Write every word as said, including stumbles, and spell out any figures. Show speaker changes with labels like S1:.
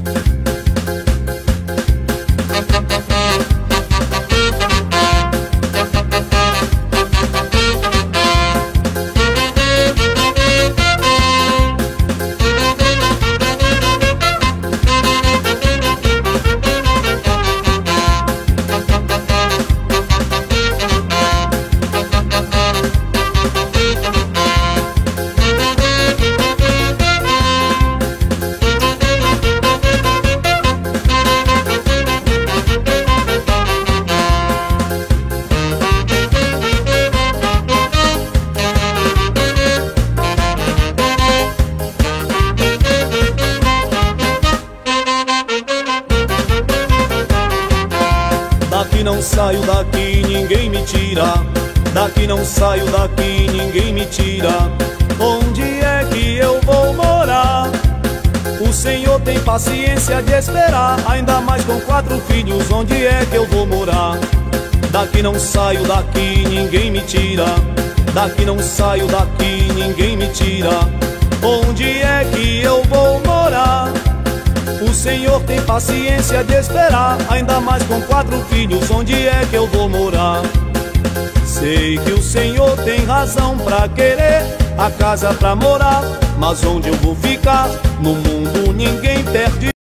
S1: Daqui não saio, daqui ninguém me tira. Daqui não saio, daqui ninguém me tira. Onde é que eu vou morar? O Senhor tem paciência de esperar, ainda mais com quatro filhos. Onde é que eu vou morar? Daqui não saio, daqui ninguém me tira. Daqui não saio, daqui ninguém me tira. Onde é que eu vou morar? O Senhor tem paciência de esperar, ainda mais com quatro filhos. Onde é que eu vou morar? Sei que o Senhor tem razão pra querer a casa pra morar, mas onde eu vou ficar? No mundo ninguém perde